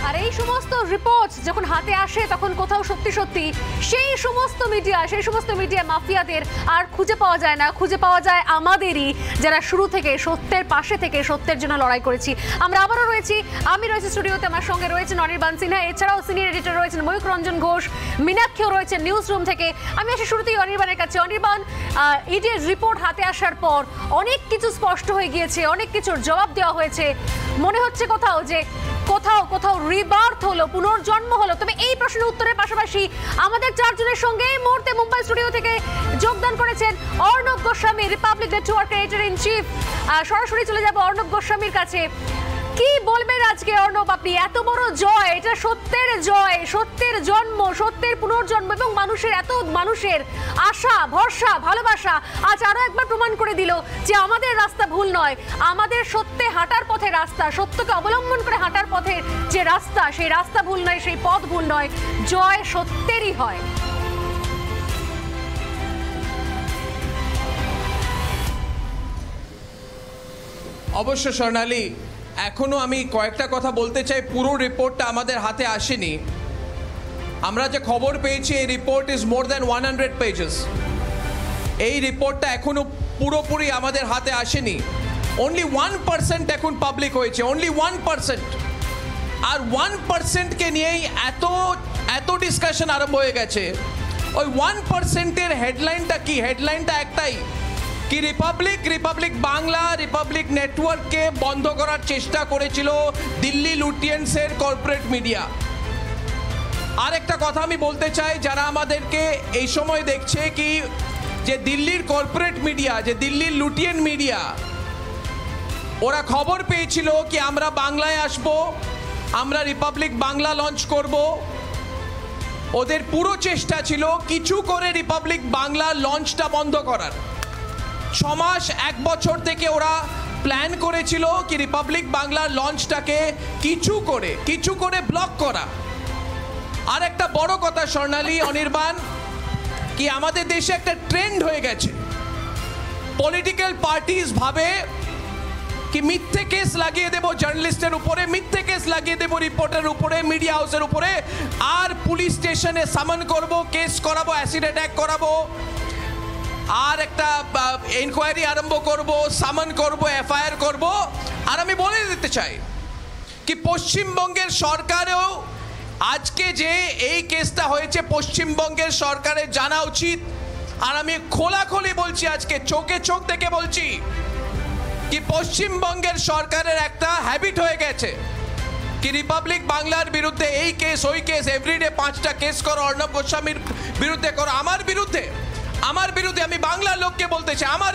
আর এই সমস্ত রিপোর্ট যখন হাতে আসে তখন কোথাও সত্যি সত্যি সেই সমস্ত মিডিয়া মাফিয়াদের আর খুঁজে পাওয়া যায় না, খুঁজে পাওয়া যায় আমাদেরই, যারা শুরু থেকে সত্যের পাশে থেকে সত্যের জন্য লড়াই করেছি। আমরা আবারও রয়েছি, আমি রয়েছি স্টুডিওতে, আমার সঙ্গে রয়েছেন অনির্বাণ সিনহা, এছাড়াও সিনিয়র এডিটর রয়েছেন ময়ূখ রঞ্জন ঘোষ, মীনাক্ষীও রয়েছেন নিউজ রুম থেকে। আমি আসি শুরুতেই অনির্বাণের কাছে। অনির্বাণ, ইডির রিপোর্ট হাতে আসার পর অনেক কিছু স্পষ্ট হয়ে গিয়েছে, অনেক কিছুর জবাব দেওয়া হয়েছে, মনে হচ্ছে কোথাও রিবার্থ হলো, পুনর্জন্ম হলো। তবে এই প্রশ্নের উত্তরের পাশাপাশি আমাদের চারজনের সঙ্গে এই মুহূর্তে মুম্বাই স্টুডিও থেকে যোগদান করেছেন অর্ণব গোস্বামী, রিপাবলিক নেটওয়ার্কের এডিটর ইন চিফ। সরাসরি চলে যাব অর্ণব গোস্বামীর কাছে। কি বলবেন আজকে অর্ণব, আপনি এত বড় জয়, এটা সত্যের জয়, সত্যের জন্ম, সত্যের পুনর্জন্ম এবং মানুষের আশা, ভরসা, ভালোবাসা আজ আরো একবার প্রমাণ করে দিল যে আমাদের রাস্তা ভুল নয়, আমাদের সত্যে হাঁটার পথে রাস্তা, সত্যকে অবলম্বন করে হাঁটার পথের যে রাস্তা, সেই রাস্তা ভুল নয়, সেই পথ ভুল নয়, জয় সত্যেরই হয়। অবশ্য স্বর্ণালী, এখনো আমি কয়েকটা কথা বলতে চাই। পুরো রিপোর্টটা আমাদের হাতে আসেনি। আমরা যে খবর পেয়েছি, এই report is more than 100 pages. এই রিপোর্টটা এখনো পুরোপুরি আমাদের হাতে আসেনি। অনলি 1% এখন পাবলিক হয়েছে, অনলি 1%। আর 1%কে নিয়েই এত ডিসকাশন আরম্ভ হয়ে গেছে। ওই 1%-এর হেডলাইনটা কি? হেডলাইনটা একটাই, কি রিপাবলিক বাংলা, রিপাবলিক নেটওয়ার্ককে বন্ধ করার চেষ্টা করেছিল দিল্লি লুটিয়েন্সের কর্পোরেট মিডিয়া। আর একটা কথা আমি বলতে চাই, যারা আমাদেরকে এই সময় দেখছে, কি যে দিল্লির কর্পোরেট মিডিয়া, যে দিল্লির লুটিয়েন মিডিয়া, ওরা খবর পেয়েছিল কি আমরা বাংলায় আসব, আমরা রিপাবলিক বাংলা লঞ্চ করব। ওদের পুরো চেষ্টা ছিল কিছু করে রিপাবলিক বাংলা লঞ্চটা বন্ধ করার। 6 মাস 1 বছর থেকে ওরা প্ল্যান করেছিল কি রিপাবলিক বাংলার লঞ্চটাকে কিছু করে ব্লক করা। আর একটা বড় কথা স্বর্ণালী, অনির্বাণ, কি আমাদের দেশে একটা ট্রেন্ড হয়ে গেছে, পলিটিক্যাল পার্টিস ভাবে কি মিথ্যে কেস লাগিয়ে দেব জার্নালিস্টের উপরে, মিথ্যে কেস লাগিয়ে দেব রিপোর্টারের উপরে, মিডিয়া হাউসের উপরে, আর পুলিশ স্টেশনে সামন করব, কেস করাবো, অ্যাসিড অ্যাটাক করাবো, আর একটা ইনকোয়ারি আরম্ভ করব, সামন করব, এফআইআর করব। আর আমি বলে দিতে চাই কি পশ্চিমবঙ্গের সরকারেও আজকে যে এই কেসটা হয়েছে, পশ্চিমবঙ্গের সরকারের জানা উচিত। আর আমি খোলাখুলি বলছি, আজকে চোখে চোখ দেখে বলছি কি পশ্চিমবঙ্গের সরকারের একটা হ্যাবিট হয়ে গেছে কি রিপাবলিক বাংলার বিরুদ্ধে এই কেস, ওই কেস, এভরিডে 5টা কেস করো, অর্ণব গোস্বামীর বিরুদ্ধে করো, আমার বিরুদ্ধে। আমি বাংলার লোককে বলতে চাই, আমার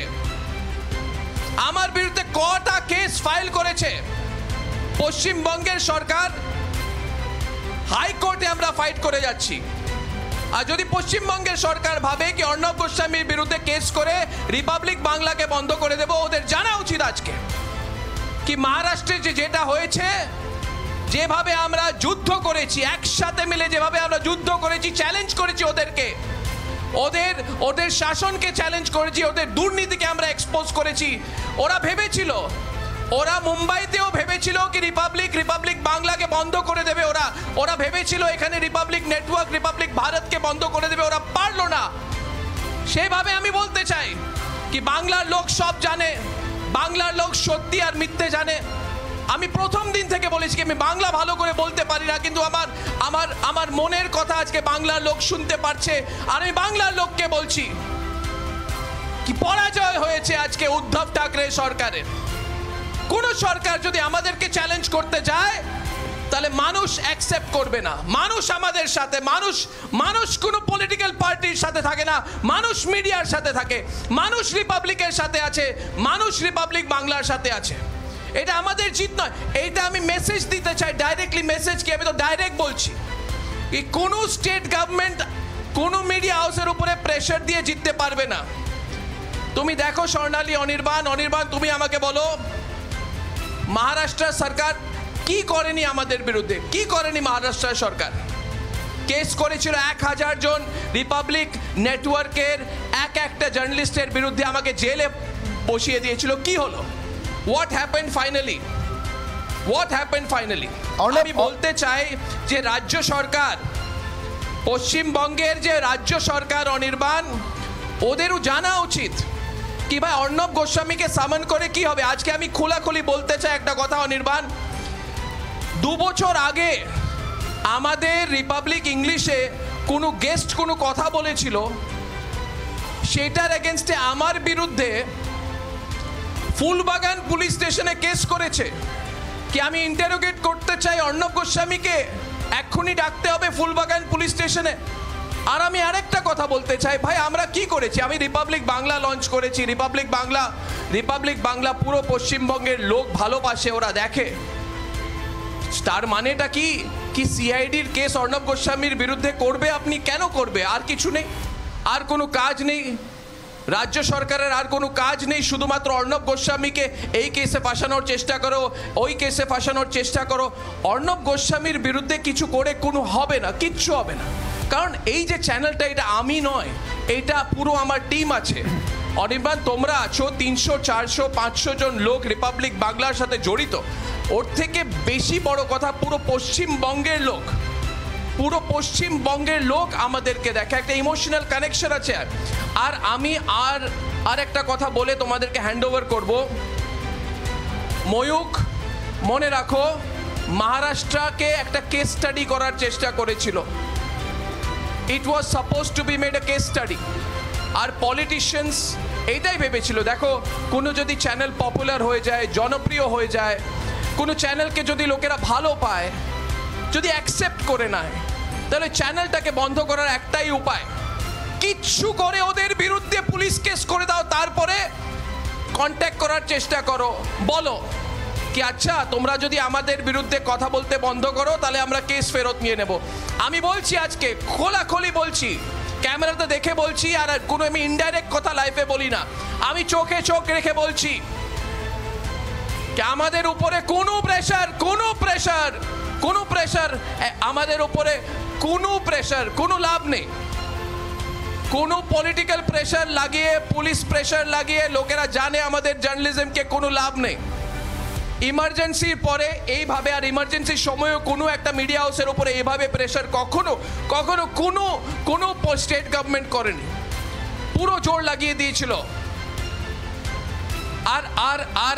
বিরুদ্ধে কটা কেস ফাইল করেছে পশ্চিমবঙ্গের সরকার। হাইকোর্টে আমরা ফাইট করে যাচ্ছি। আর যদি পশ্চিমবঙ্গের সরকার ভাবে কি অর্ণব গোস্বামীর বিরুদ্ধে কেস করে রিপাবলিক বাংলাকে বন্ধ করে দেব, ওদের জানা উচিত আজকে কি মহারাষ্ট্রে যেটা হয়েছে, যেভাবে আমরা যুদ্ধ করেছি, একসাথে মিলে যেভাবে আমরা যুদ্ধ করেছি, চ্যালেঞ্জ করেছি ওদেরকে, ওদের শাসনকে চ্যালেঞ্জ করেছি, ওদের দুর্নীতিকে আমরা এক্সপোজ করেছি। ওরা মুম্বাইতেও ভেবেছিল কি রিপাবলিক বাংলাকে বন্ধ করে দেবে। ওরা ভেবেছিল এখানে রিপাবলিক নেটওয়ার্ক, রিপাবলিক ভারতকে বন্ধ করে দেবে, ওরা পারলো না। সেভাবে আমি বলতে চাই কি বাংলার লোক সব জানে, বাংলার লোক সত্যি আর মিথ্যে জানে। আমি প্রথম দিন থেকে বলেছি কি আমি বাংলা ভালো করে বলতে পারি না, কিন্তু আমার মনের কথা আজকে বাংলার লোক শুনতে পারছে। আর আমি বাংলার লোককে বলছি কি পরাজয় হয়েছে আজকে উদ্ধব ঠাকরে সরকারের। কোন সরকার যদি আমাদেরকে চ্যালেঞ্জ করতে যায় তাহলে মানুষ অ্যাকসেপ্ট করবে না। মানুষ আমাদের সাথে, মানুষ কোন পলিটিক্যাল পার্টির সাথে থাকে না, মানুষ মিডিয়ার সাথে থাকে, মানুষ রিপাবলিকের সাথে আছে, মানুষ রিপাবলিক বাংলার সাথে আছে। এটা আমাদের জিত নয়, এইটা আমি মেসেজ দিতে চাই, ডাইরেক্টলি মেসেজ কি আমি তো ডাইরেক্ট বলছি কি কোন স্টেট গভর্নমেন্ট কোন মিডিয়া হাউসের উপরে প্রেসার দিয়ে জিততে পারবে না। তুমি দেখো স্বর্ণালী, অনির্বাণ, তুমি আমাকে বলো মহারাষ্ট্র সরকার কি করেনি আমাদের বিরুদ্ধে? কি করেনি মহারাষ্ট্র সরকার? কেস করেছিল 1000 জন রিপাবলিক নেটওয়ার্কের একটা জার্নালিস্টের বিরুদ্ধে, আমাকে জেলে বসিয়ে দিয়েছিল। কি হলো? What happened finally? What happen finally? Arnab, আমি বলতে চাই যে রাজ্য সরকার, পশ্চিমবঙ্গের যে রাজ্য সরকার অনির্বাণ, ওদেরও জানা উচিত কি ভাই অর্ণব গোস্বামীকে সামন করে কি হবে। আজকে আমি খোলাখুলি বলতে চাই একটা কথা অনির্বাণ, 2 বছর আগে আমাদের রিপাবলিক ইংলিশে কোনো গেস্ট কোনো কথা বলেছিল, সেটার এগেনস্টে আমার বিরুদ্ধে ফুলবাগান পুলিশ স্টেশনে কেস করেছে কি আমি ইন্টারোগেট করতে চাই অর্ণব গোস্বামীকে, এক্ষুনি ডাকতে হবে ফুলবাগান পুলিশ স্টেশনে। আর আমি আরেকটা কথা বলতে চাই ভাই, আমরা কি করেছি? আমি রিপাবলিক বাংলা লঞ্চ করেছি। রিপাবলিক বাংলা পুরো পশ্চিমবঙ্গের লোক ভালোবাসে, ওরা দেখে। তার মানেটা কি কি সিআইডির কেস অর্ণব গোস্বামীর বিরুদ্ধে করবে? আপনি কেন করবে? আর কিছু নেই, আর কোনো কাজ নেই, রাজ্য সরকারের আর কোনো কাজ নেই, শুধুমাত্র অর্ণব গোস্বামীকে এই কেসে ফাঁসানোর চেষ্টা করো, ওই কেসে ফাঁসানোর চেষ্টা করো। অর্ণব গোস্বামীর বিরুদ্ধে কিছু করে কোনো হবে না, কিচ্ছু হবে না। কারণ এই যে চ্যানেলটা, এটা আমি নয়, এটা পুরো আমার টিম আছে। অনির্বাণ, তোমরা আছো 300, 400, 500 জন লোক রিপাবলিক বাংলার সাথে জড়িত। ওর থেকে বেশি বড় কথা, পুরো পশ্চিমবঙ্গের লোক আমাদেরকে দেখে, একটা ইমোশনাল কানেকশন আছে। আর আমি আর একটা কথা বলে তোমাদেরকে হ্যান্ড ওভার করবো। ময়ূক, মনে রাখো, মহারাষ্ট্রকে একটা কেস স্টাডি করার চেষ্টা করেছিল। It was suppose to be made a case study. আর পলিটিশিয়ানস এইটাই ভেবেছিল, দেখো কোনো যদি চ্যানেল পপুলার হয়ে যায়, জনপ্রিয় হয়ে যায়, কোনো চ্যানেলকে যদি লোকেরা ভালো পায়, যদি অ্যাকসেপ্ট করে নেয়, তাহলে চ্যানেলটাকে বন্ধ করার একটাই উপায়, কিচ্ছু করে ওদের বিরুদ্ধে পুলিশ কেস করে দাও, তারপরে কন্ট্যাক্ট করার চেষ্টা করো, বলো কি আচ্ছা তোমরা যদি আমাদের বিরুদ্ধে কথা বলতে বন্ধ করো তাহলে আমরা কেস ফেরত নিয়ে নেব। আমি বলছি, আজকে খোলাখুলি বলছি, ক্যামেরাতে দেখে বলছি, আর কোনো আমি ইনডাইরেক্ট কথা লাইফে বলি না, আমি চোখে চোখ রেখে বলছি আমাদের উপরে কোনো প্রেশার আমাদের উপরে কোনো লাভ নেই। কোনো পলিটিক্যাল প্রেশার লাগিয়ে, পুলিশ প্রেশার লাগিয়ে, লোকেরা জানে আমাদের জার্নালিজমকে কোনো লাভ নেই। ইমার্জেন্সির পরে এইভাবে, আর ইমার্জেন্সির সময়ও কোনো একটা মিডিয়া হাউসের উপরে এইভাবে প্রেশার কখনো কোনো স্টেট গভর্নমেন্ট করেনি, পুরো জোর লাগিয়ে দিয়েছিল। আর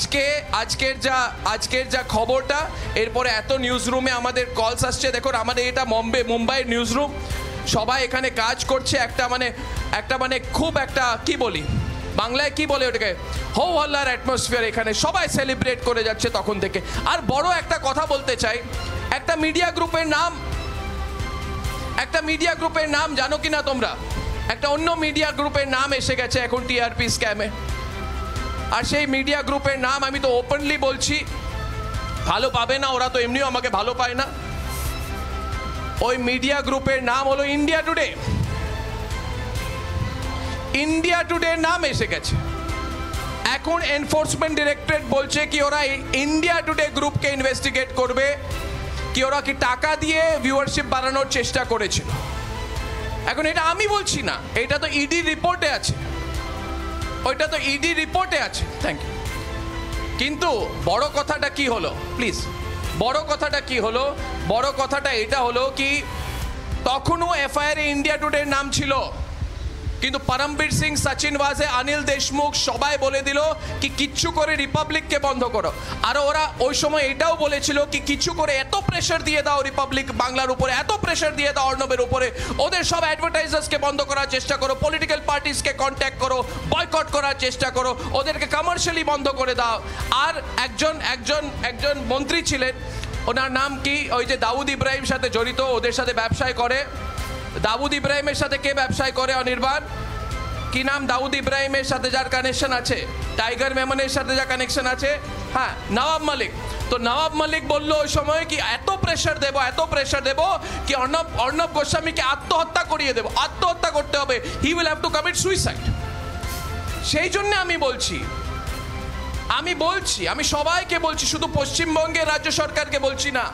আজকের যা খবরটা, এরপরে এত নিউজ রুমে আমাদের কলস আসছে। দেখুন, আমাদের এটা মুম্বাইয়ের নিউজ রুম, সবাই এখানে কাজ করছে, একটা মানে খুব একটা কি বলি বাংলায় কি বলে ওটাকে, হো হল্লার অ্যাটমসফিয়ার, এখানে সবাই সেলিব্রেট করে যাচ্ছে তখন থেকে। আর বড় একটা কথা বলতে চাই, একটা মিডিয়া গ্রুপের নাম জানো কি না তোমরা? একটা অন্য মিডিয়া গ্রুপের নাম এসে গেছে এখন টিআরপি স্ক্যামে। আর সেই মিডিয়া গ্রুপের নাম আমি তো ওপেনলি বলছি, ভালো পাবে না, ওরা তো এমনিও আমাকে ভালো পায় না। ওই মিডিয়া গ্রুপের নাম হলো ইন্ডিয়া টুডে। ইন্ডিয়া টুডের নাম এসে গেছে। এখন এনফোর্সমেন্ট ডিরেক্টরেট বলছে কি ওরা ইন্ডিয়া টুডে গ্রুপকে ইনভেস্টিগেট করবে, কি ওরা কি টাকা দিয়ে ভিউয়ারশিপ বাড়ানোর চেষ্টা করেছিল। এখন এটা আমি বলছি না, এটা তো ইডি রিপোর্টে আছে, ওইটা তো ইডি রিপোর্টে আছে। Thank you. কিন্তু বড় কথাটা কি হলো, প্লিজ, বড় কথাটা এটা হলো কি, তখনও এফআইআর এ ইন্ডিয়া টুডের নাম ছিল, কিন্তু পরমবীর সিং, সচিন ওয়াজে, অনিল দেশমুখ সবাই বলে দিল কি কিচ্ছু করে রিপাবলিককে বন্ধ করো। আর ওরা ওই সময় এটাও বলেছিল কি কিছু করে এত প্রেশার দিয়ে দাও রিপাবলিক বাংলার উপরে, এত প্রেশার দিয়ে দাও অর্ণবের উপরে, ওদের সব অ্যাডভার্টাইজার্সকে বন্ধ করার চেষ্টা করো, পলিটিক্যাল পার্টিসকে কন্ট্যাক্ট করো, বয়কট করার চেষ্টা করো, ওদেরকে কমার্শিয়ালি বন্ধ করে দাও। আর একজন মন্ত্রী ছিলেন, ওনার নাম কি, ওই যে দাউদ ইব্রাহিম সাথে জড়িত, ওদের সাথে ব্যবসায় করে। দাউদ ইব্রাহিমের সাথে কে ব্যবসায় করে অনির্বাণ? কি নাম দাউদ ইব্রাহিমের সাথে যার কানেকশন আছে? টাইগার মেমনের সাথে যা কানেকশন আছে, হ্যাঁ, নওয়াব মালিক। তো নওয়াব মালিক বললো ওই সময় কি এত প্রেশার দেবো কি অর্ণব গোস্বামীকে আত্মহত্যা করিয়ে দেবো, আত্মহত্যা করতে হবে, he will have to commit suicide. সেই জন্য আমি সবাইকে বলছি, শুধু পশ্চিমবঙ্গের রাজ্য সরকারকে বলছি না,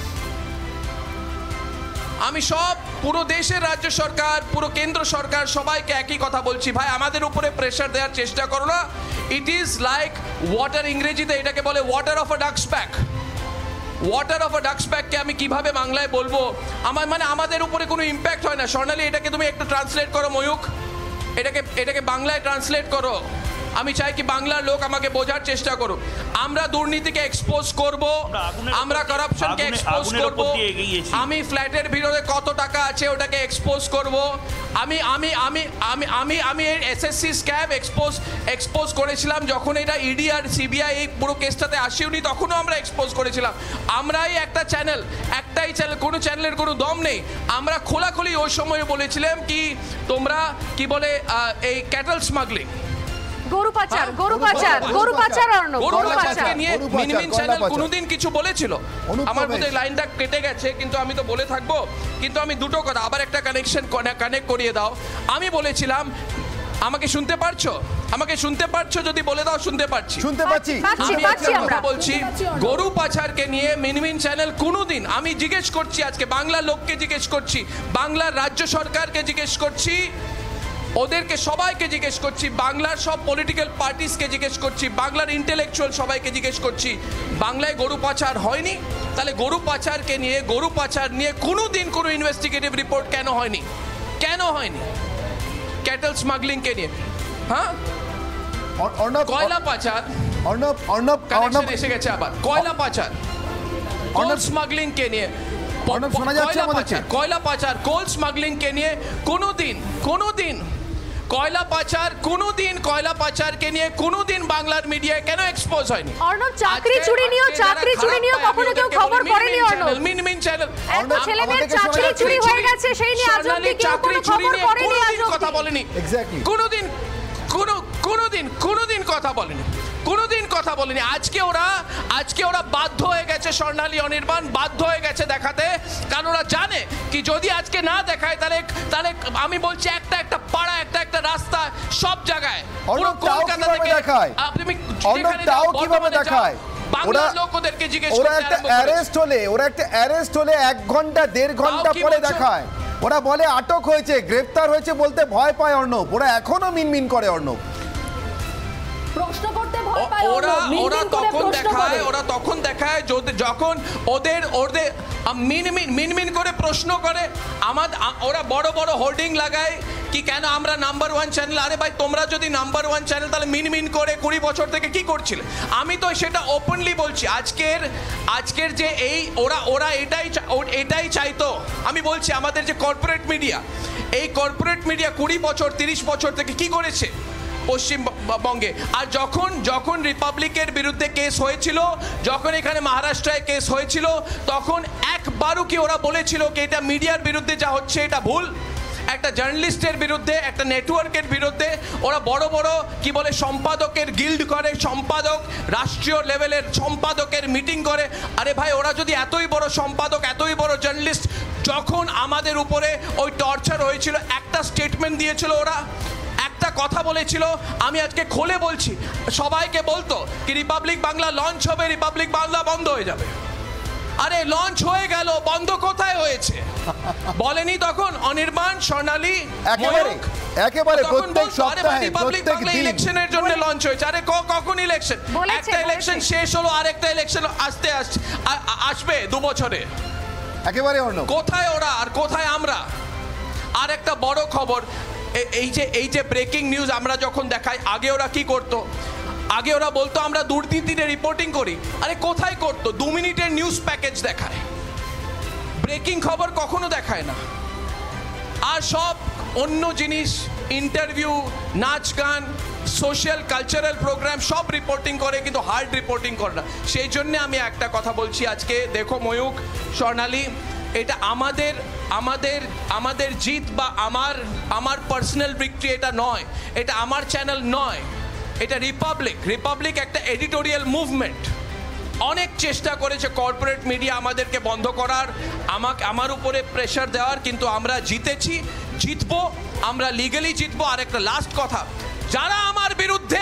আমি পুরো দেশের রাজ্য সরকার, পুরো কেন্দ্র সরকার সবাইকে একই কথা বলছি, ভাই আমাদের উপরে প্রেশার দেওয়ার চেষ্টা করো না। ইট ইজ লাইক ওয়াটার, ইংরেজিতে এটাকে বলে water of a ducks pack. Water of a ducks ব্যাগকে আমি কিভাবে বাংলায় বলবো? আমার মানে আমাদের উপরে কোনো ইম্প্যাক্ট হয় না। স্বর্ণালী, এটাকে তুমি একটু ট্রান্সলেট করো ময়ূক, এটাকে বাংলায় ট্রান্সলেট করো। আমি চাই কি বাংলার লোক আমাকে বোঝার চেষ্টা করুক। আমরা দুর্নীতিকে এক্সপোজ করব, আমরা কারাপশনকে এক্সপোজ করব, আমি ফ্ল্যাটের ভিতরে কত টাকা আছে ওটাকে এক্সপোজ করব, আমি আমি আমি আমি আমি আমি এসএসসি স্ক্যাম এক্সপোজ করেছিলাম যখন এটা ইডি আর সিবিআই এই পুরো কেসটাতে আসেনি, তখনও আমরা এক্সপোজ করেছিলাম। আমরাই একটাই চ্যানেল, কোনো চ্যানেলের কোনো দম নেই। আমরা খোলাখুলি ওই সময় বলেছিলাম কি তোমরা কি বলে এই ক্যাটল স্মাগলিং, গরু পাচার অর্ণব, গরু পাচার নিয়ে মিনমিন চ্যানেল কোনোদিন কিছু বলেছিল? আমার মধ্যে লাইনটা কেটে গেছে, কিন্তু আমি তো বলে থাকবো। কিন্তু আমি দুটো কথা আবার একটা কানেক্ট করিয়ে দাও। আমি বলেছিলাম, আমাকে শুনতে পারছো? যদি বলে দাও শুনতে পাচ্ছি। আমি একটা কথা বলছি, গরু পাচারকে নিয়ে মিনমিন চ্যানেল কোনোদিন, আমি জিজ্ঞেস করছি আজকে বাংলার লোককে জিজ্ঞেস করছি, বাংলার রাজ্য সরকারকে জিজ্ঞেস করছি, ওদেরকে সবাইকে জিজ্ঞেস করছি, বাংলার সব পলিটিক্যাল পার্টিসকে জিজ্ঞেস করছি, বাংলার ইন্টেলেকচুয়াল সবাইকে জিজ্ঞেস করছি, বাংলায় গরু পাচার হয়নি? তাহলে গরু পাচার নিয়ে কোনোদিন কোনো ইনভেস্টিগেটিভ রিপোর্ট কেন হয়নি? ক্যাটল স্মাগলিং কে নিয়ে, হ্যাঁ, কয়লা পাচার, কানেকশন এসে গেছে আবার, কয়লা পাচার, কোল স্মাগলিং কে নিয়ে, কয়লা পাচার কোল স্মাগলিং কে নিয়ে কোনোদিন কয়লা পাচারকে নিয়ে কোনোদিন বাংলার মিডিয়ায় কেন এক্সপোজ হয়নি? অর্ণব, চাকরি চুরি নিয়ে কখনো কেউ খবর করেনি? অর্ণব, মিনমিন চ্যানেল, একটা ছেলেমেয়ের চাকরি চুরি হয়ে গেছে, সেই নিয়ে আজ অবধি কেউ কোনো খবর করেনি, কথা বলেনি, কোনোদিন কথা বলেনি। আজকে ওরা বাধ্য হয়ে গেছে, স্বর্ণালী অনির্বাণ বাধ্য হয়ে গেছে দেখাতে, কারণ ওরা জানে কি যদি আজকে না দেখায় তাহলে আমি বলছি একটা পাড়া, একটা রাস্তা, সব জায়গায় পুরো কলকাতা থেকে কিভাবে দেখায়? বাংলার লোক ওদেরকে জিজ্ঞেস ওরা একটা অ্যারেস্ট হলে 1 ঘন্টা 1.5 ঘন্টা পরে দেখায়। ওরা বলে আটক হয়েছে, গ্রেফতার হয়েছে বলতে ভয় পায় অর্ণব। ওরা এখনো মিনমিন করে অর্ণব। ওরা তখন দেখায় যখন ওদের মিনমিন করে প্রশ্ন করে। ওরা বড় বড় হোর্ডিং লাগায় কি কেন আমরা নাম্বার 1 চ্যানেল। আরে ভাই, তোমরা যদি নাম্বার 1 চ্যানেল তাহলে মিনমিন করে 20 বছর থেকে কি করছিলে? আমি তো সেটা ওপেনলি বলছি। আজকের যে এই ওরা এটাই চাইতো। আমি বলছি আমাদের যে কর্পোরেট মিডিয়া, এই কর্পোরেট মিডিয়া 20 বছর 30 বছর থেকে কি করেছে পশ্চিমবঙ্গে? আর যখন রিপাবলিকের বিরুদ্ধে কেস হয়েছিল, যখন এখানে মহারাষ্ট্রায় কেস হয়েছিল, তখন একবারও কি ওরা বলেছিল কি এটা মিডিয়ার বিরুদ্ধে যা হচ্ছে এটা ভুল? একটা জার্নালিস্টের বিরুদ্ধে, একটা নেটওয়ার্কের বিরুদ্ধে ওরা বড় কি বলে সম্পাদকের গিল্ড করে, সম্পাদক রাষ্ট্রীয় লেভেলের সম্পাদকের মিটিং করে। আরে ভাই, ওরা যদি এতই বড় সম্পাদক, এতই বড় জার্নালিস্ট, যখন আমাদের উপরে ওই টর্চার হয়েছিল একটা স্টেটমেন্ট দিয়েছিল, ওরা একটা কথা বলেছিল। আমি আজকে খুলে বলছি, সবাইকে বলতো কি রিপাবলিক বাংলা লঞ্চ হবে, রিপাবলিক বাংলা বন্ধ হয়ে যাবে। আরে লঞ্চ হয়ে গেল, বন্ধ কোথায় হয়েছে বলেনি তখন অনির্বাণ, স্বর্ণালী, একেবারে প্রত্যেক সপ্তাহে রিপাবলিক বাংলা ইলেকশনের জন্য লঞ্চ হয়েছে। আরে কখন ইলেকশন? একটা ইলেকশন শেষ হলো, আরেকটা ইলেকশন আসবে 2 বছরে। একেবারে অর্ণব, কোথায় ওরা আর কোথায় আমরা? আর একটা বড় খবর, এই যে ব্রেকিং নিউজ আমরা যখন দেখাই, আগে ওরা কি করতো? আগে ওরা বলতো আমরা দুর্নীতিতে রিপোর্টিং করি। আরে কোথায় করতো? 2 মিনিটের নিউজ প্যাকেজ দেখায়, ব্রেকিং খবর কখনো দেখায় না। আর সব অন্য জিনিস, ইন্টারভিউ, নাচ গান, সোশ্যাল কালচারাল প্রোগ্রাম সব রিপোর্টিং করে, কিন্তু হার্ড রিপোর্টিং করে না। সেই জন্য আমি একটা কথা বলছি আজকে, দেখো ময়ূক, স্বর্ণালী, এটা আমাদের জিত বা আমার পার্সোনাল ভিক্টরি এটা নয়, এটা আমার চ্যানেল নয়, এটা রিপাবলিক একটা এডিটোরিয়াল মুভমেন্ট। অনেক চেষ্টা করেছে কর্পোরেট মিডিয়া আমাদেরকে বন্ধ করার, আমার উপরে প্রেশার দেওয়ার, কিন্তু আমরা জিতবো, আমরা লিগালি জিতবো। আর একটা লাস্ট কথা, যারা আমার বিরুদ্ধে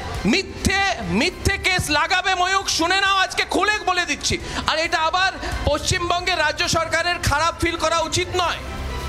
মিথ্যে কেস লাগাবে ময়ূক, শুনে নাও, আজকে খুলে বলে দিচ্ছি। আর এটা আবার পশ্চিমবঙ্গের রাজ্য সরকারের খারাপ ফিল করা উচিত নয়।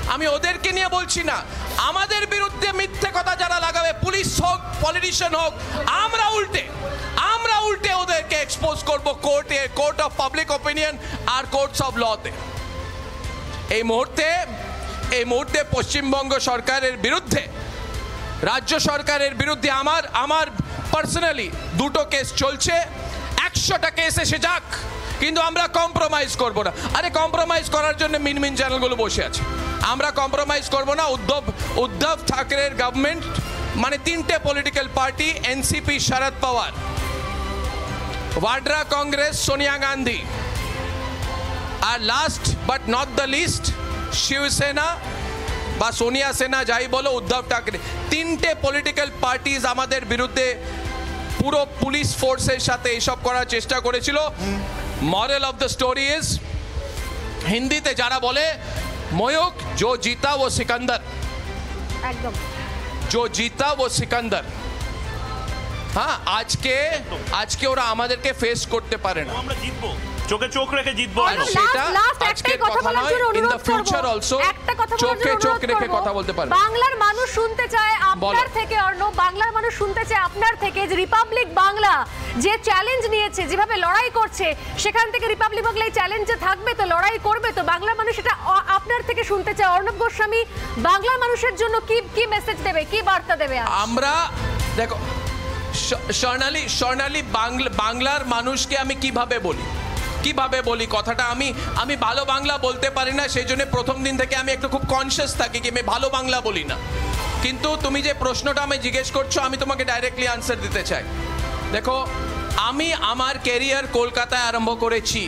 আমি ওদেরকে নিয়ে বলছি না, আমাদের বিরুদ্ধে মিথ্যে কথা যারা লাগাবে, পুলিশ হোক পলিটিশিয়ান হোক, আমরা উল্টে ওদেরকে এক্সপোজ করব কোর্ট অফ পাবলিক ওপিনিয়ন আর কোর্টস অফ লতে। এই মুহূর্তে পশ্চিমবঙ্গ সরকারের বিরুদ্ধে, রাজ্য সরকারের বিরুদ্ধে আমার পার্সোনালি 2টো কেস চলছে। 100টা কেস এসে যাক, কিন্তু আমরা কম্প্রোমাইজ করব না। আরে কম্প্রোমাইজ করার জন্য মিনমিন চ্যানেলগুলো বসে আছে। আমরা কম্প্রোমাইজ করব না। উদ্ধব ঠাকরের গভর্নমেন্ট মানে 3টে political party, NCP Sharad Pawar, Vadra Congress Sonia Gandhi, আর last but not the least Shiv Sena বা সোনিয়া সেনা যাই বলো, উদ্ধব ঠাকরে, 3টে পলিটিক্যাল পার্টিজ আমাদের বিরুদ্ধে পুরো পুলিশ ফোর্সের সাথে এইসব করার চেষ্টা করেছিল। Moral of the story is, হিন্দিতে যারা বলে ময়ূক जो जीता वो सिकंदर, একদম जो जीता वो सिकंदर। হ্যাঁ, আজকে ওরা আমাদেরকে ফেস করতে পারে না। আমরা জিতবো, চোখে চোখ রেখে জিতবো। সেটা আজকের কথা নয়, ইন দ্য ফিউচার অলসো চোখে চোখ রেখে কথা বলতে পারবে। বাংলার মানুষ শুনতে চায় আপনার থেকে, অর্ণব, বাংলার মানুষ শুনতে চায় আপনার থেকে যে রিপাবলিক বাংলা যে চ্যালেঞ্জ নিয়েছে, যেভাবে লড়াই করছে, সেখান থেকে রিপাবলিক বাংলা এই চ্যালেঞ্জে থাকবে তো, লড়াই করবে তো। বাংলার মানুষ এটা আপনার থেকে শুনতে চায়। অর্ণব গোস্বামী বাংলার মানুষের জন্য কি মেসেজ দেবে, কি বার্তা দেবে? আমরা দেখো স্বর্ণালী, বাংলার মানুষকে আমি কিভাবে বলি কথাটা, আমি ভালো বাংলা বলতে পারি না, সেই জন্য প্রথম দিন থেকে আমি একটু খুব কনসিয়াস থাকি কি আমি ভালো বাংলা বলি না। কিন্তু তুমি যে প্রশ্নটা আমি জিজ্ঞেস করছো, আমি তোমাকে ডাইরেক্টলি আনসার দিতে চাই। দেখো, আমি আমার ক্যারিয়ার কলকাতায় আরম্ভ করেছি।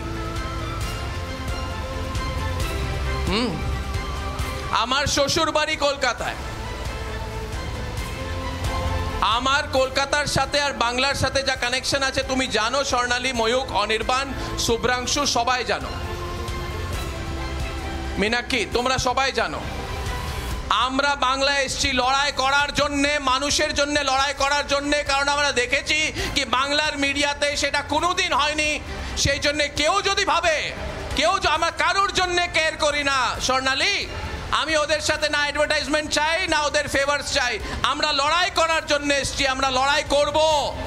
আমার শ্বশুর বাড়ি কলকাতায়। আমার কলকাতার সাথে আর বাংলার সাথে যা কানেকশন আছে তুমি জানো, স্বর্ণালী, ময়ূক, অনির্বাণ, শুভ্রাংশু, সবাই জানো, মীনাক্ষী তোমরা সবাই জানো। আমরা বাংলায় এসেছি লড়াই করার জন্যে, মানুষের জন্য লড়াই করার জন্যে, কারণ আমরা দেখেছি কি বাংলার মিডিয়াতে সেটা কোনোদিন হয়নি। সেই জন্য কেউ যদি ভাবে, আমরা কারোর জন্য কেয়ার করি না স্বর্ণালী, আমি ওদের সাথে না অ্যাডভার্টাইজমেন্ট চাই না ওদের ফেভারস চাই। আমরা লড়াই করার জন্য এসেছি, আমরা লড়াই করব।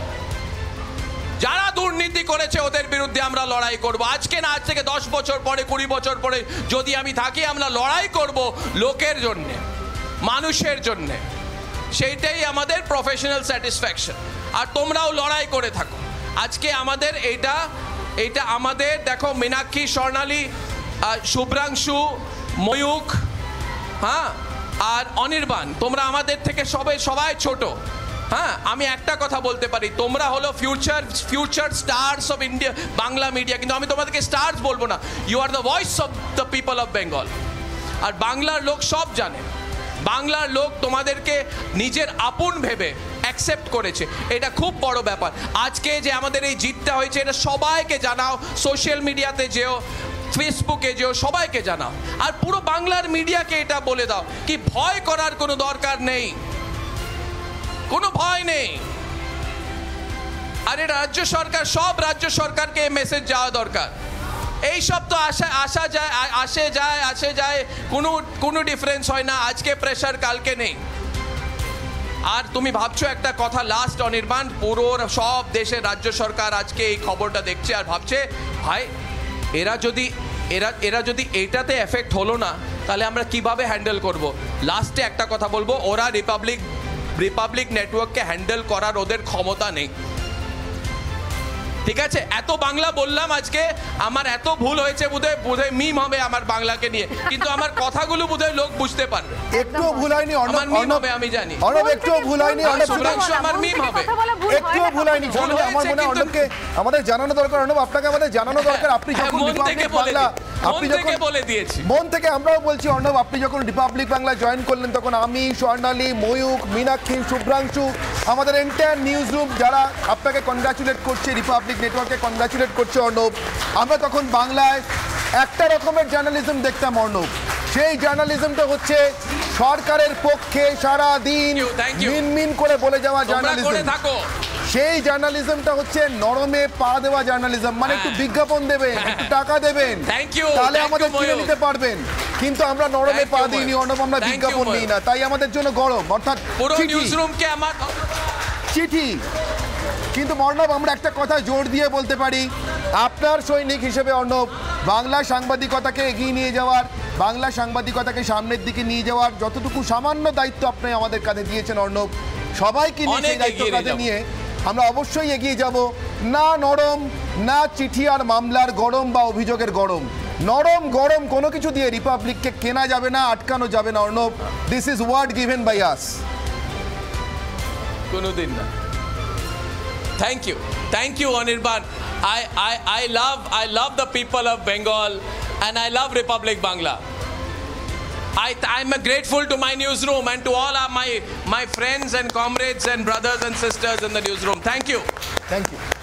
যারা দুর্নীতি করেছে ওদের বিরুদ্ধে আমরা লড়াই করব। আজকে না, আজ থেকে 10 বছর পরে, 20 বছর পরে যদি আমি থাকি, আমরা লড়াই করব লোকের জন্যে, মানুষের জন্যে। সেইটাই আমাদের প্রফেশনাল স্যাটিসফ্যাকশন। আর তোমরাও লড়াই করে থাকো। আজকে আমাদের এইটা আমাদের দেখো, মীনাক্ষী, স্বর্ণালী, শুভ্রাংশু, ময়ূক, হ্যাঁ, আর অনির্বাণ, তোমরা আমাদের থেকে সবাই ছোট। হ্যাঁ, আমি একটা কথা বলতে পারি, তোমরা হলো future stars of India, Bangla media. কিন্তু আমি তোমাদেরকে স্টার্স বলবো না, you are the voice of the people of Bengal. আর বাংলার লোক সব জানে, বাংলার লোক তোমাদেরকে নিজের আপন ভেবে অ্যাকসেপ্ট করেছে। এটা খুব বড় ব্যাপার। আজকে যে আমাদের এই জিতটা হয়েছে, এটা সবাইকে জানাও, সোশ্যাল মিডিয়াতে যেও, ফেসবুকে যেও, সবাইকে জানাও। আর পুরো বাংলার মিডিয়াকে এটা বলে দাও কি ভয় করার কোনো দরকার নেই, কোনো ভয় নেই। আর রাজ্য সরকার, সব রাজ্য সরকারকে মেসেজ যাওয়া দরকার। এই সব তো আসে যায়, কোনো ডিফারেন্স হয় না। আজকে প্রেশার, কালকে নেই। আর তুমি ভাবছো একটা কথা, লাস্ট অনির্বাণ, পুরো সব দেশের রাজ্য সরকার আজকে এই খবরটা দেখছে আর ভাবছে, ভাই এরা যদি এটাতে এফেক্ট হলো না, তাহলে আমরা কিভাবে হ্যান্ডেল করব। লাস্টে একটা কথা বলবো, ওরা রিপাবলিক নেটওয়ার্ককে হ্যান্ডেল করার ওদের ক্ষমতা নেই। ঠিক আছে, এত বাংলা বললাম আজকে, আমার এত ভুল হয়েছে, বোধহয় মিম হবে আমার বাংলাকে নিয়ে, কিন্তু আমার কথাগুলো বোধহয় লোক বুঝতে পারবে। একটুও ভুল হয়নি, আমার মিম হবে আমি জানি। অর্ণব একটুও ভুল হয়নি, শুভ্রাংশু আমার মিম হবে, একটুও ভুল হয়নি। আমার মনে হয় অর্ণবকে আমাদের জানানো দরকার, অর্ণব আপনাকে আমাদের জানানো দরকার। আপনি যখন রিপাবলিক বাংলা, আপনি যখন বলে দিয়েছি, মন থেকে আমরাও বলছি অর্ণব, আপনি যখন রিপাবলিক বাংলা জয়েন করলেন, তখন আমি, স্বর্ণালী, ময়ূক, মীনাক্ষী, শুভ্রাংশু, আমাদের এন্টায়ার নিউজ রুম যারা আপনাকে কনগ্রাচুলেট করছে, রিপাবলিক নেটওয়ার্ককে কনগ্রাচুলেট করছে অর্ণব। আমরা তখন বাংলায় একটা রকমের জার্নালিজম দেখতাম অর্ণব, সেই জার্নালিজমটা হচ্ছে সরকারের পক্ষে সারা দিন মিনমিন করে বলে যাওয়া জার্নালিজম। সেই জার্নালিজমটা হচ্ছে নরমে পা দেওয়া জার্নালিজম, মানে একটু বিজ্ঞাপন দেবেন, একটু টাকা দেবেন, তাহলে আমাদের কিনে নিতে পারবেন। কিন্তু আমরা নরমে Thank পা you, দিইনি ময়ূক। অর্ণব, আমরা Thank you, বিজ্ঞাপন ময়ূক। নিই না, তাই আমাদের জন্য গরম, অর্থাৎ পুরো চিঠি। নিউজ রুমকে আমার চিঠি। কিন্তু অর্ণব, আমরা একটা কথা জোর দিয়ে বলতে পারি, আপনার সৈনিক হিসেবে অর্ণব, বাংলা সাংবাদিকতাকে এগিয়ে নিয়ে যাওয়ার, বাংলা সাংবাদিকতাকে সামনের দিকে নিয়ে যাওয়ার যতটুকু সামান্য দায়িত্ব আপনি আমাদের কাঁধে দিয়েছেন অর্ণব, সবাইকে নিয়ে অনেক সেই দায়িত্ব এগিয়ে কাঁধে যাবো। নিয়ে আমরা অবশ্যই এগিয়ে যাব। না নরম, না চিঠি আর মামলার গরম বা অভিযোগের গরম, নরম গরম কোনো কিছু দিয়ে রিপাবলিককে কেনা যাবে না, আটকানো যাবে না Arnab. This is word given by us. কোনোদিন না। Thank you Anirban. I love the people of Bengal and I love Republic Bangla. I'm grateful to my newsroom and to all my friends and comrades and brothers and sisters in the newsroom. Thank you. Thank you.